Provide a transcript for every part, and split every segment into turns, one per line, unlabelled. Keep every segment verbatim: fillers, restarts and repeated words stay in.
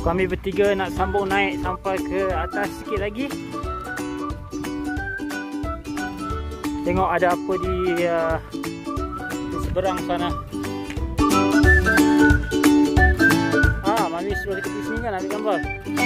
Kami bertiga nak sambung naik sampai ke atas sikit lagi. Tengok ada apa di, uh, di seberang sana. Ah, Mami suruh dekat sini kan ambil gambar.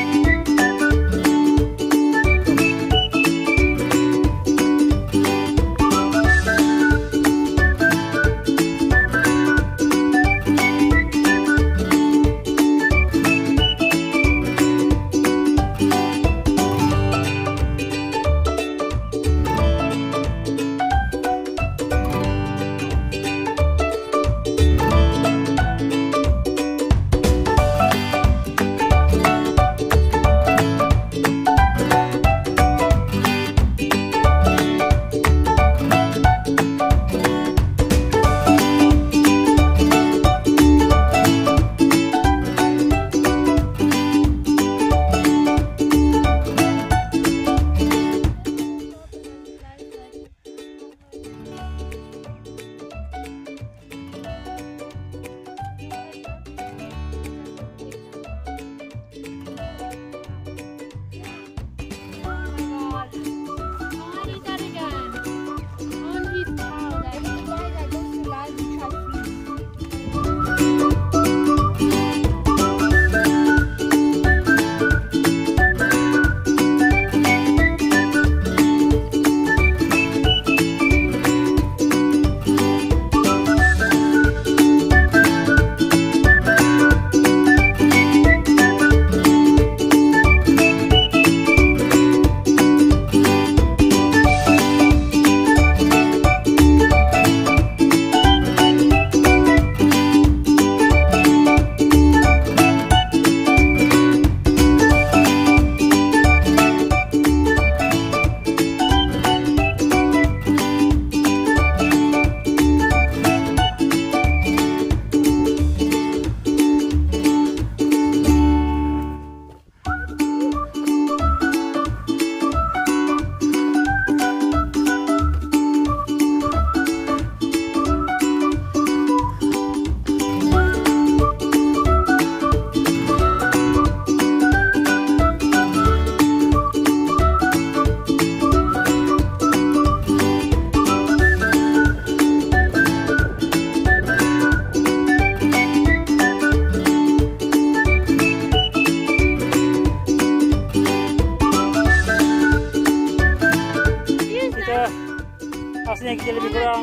Pastinya kita lebih kurang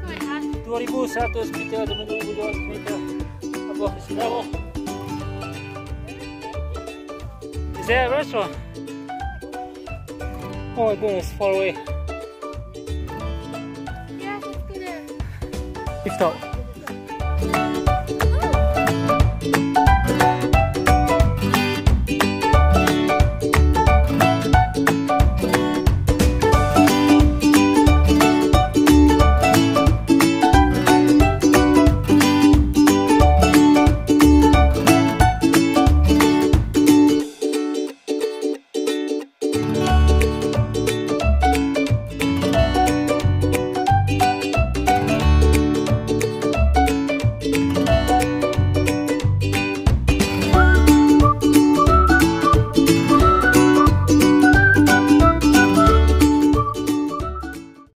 dua ribu seratus meter atau dua ribu dua ratus meter. Apa? Bravo. Is there a restaurant? Oh my goodness, far away.
Yeah, let's go there.
Lift up.